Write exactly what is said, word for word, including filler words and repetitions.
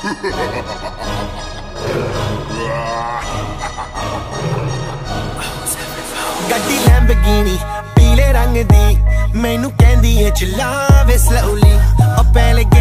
ਗੱਡੀ ਲੈਂਬਰਗਿਨੀ ਪੀਲੇ ਰੰਗ ਦੀ, ਮੈਨੂੰ ਕਹਿੰਦੀ ਏ ਚਲਾ ਵੇ ਸਲੋਲੀ। ਉਹ ਪਹਿਲੇ